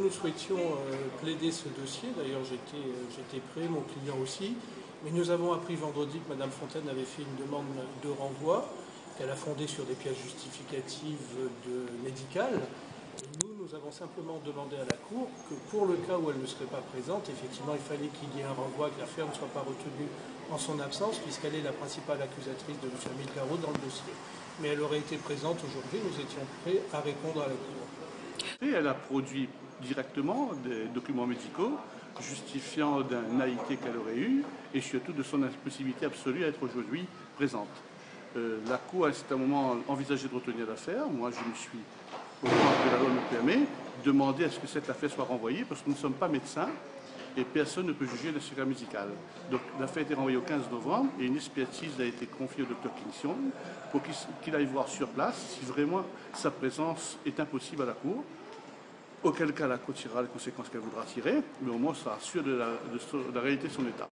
nous souhaitions plaider ce dossier. D'ailleurs, j'étais prêt, mon client aussi. Mais nous avons appris vendredi que Mme Fontaine avait fait une demande de renvoi, qu'elle a fondée sur des pièces justificatives médicales. Et nous avons simplement demandé à la Cour que pour le cas où elle ne serait pas présente, effectivement, il fallait qu'il y ait un renvoi, que l'affaire ne soit pas retenue en son absence, puisqu'elle est la principale accusatrice de la famille Caro dans le dossier. Mais elle aurait été présente aujourd'hui, nous étions prêts à répondre à la Cour. Et elle a produit directement des documents médicaux justifiant d'un AIT qu'elle aurait eu et surtout de son impossibilité absolue à être aujourd'hui présente. La Cour a à un certain moment envisagé de retenir l'affaire. Moi, je me suis, au moment que la loi me permet, demandé à ce que cette affaire soit renvoyée parce que nous ne sommes pas médecins et personne ne peut juger le secret médical. Donc l'affaire a été renvoyée au 15 novembre et une expertise a été confiée au Dr Kingston pour qu'il aille voir sur place si vraiment sa présence est impossible à la Cour. Auquel cas la Cour tirera les conséquences qu'elle voudra tirer, mais au moins on sera sûr de la réalité de son état.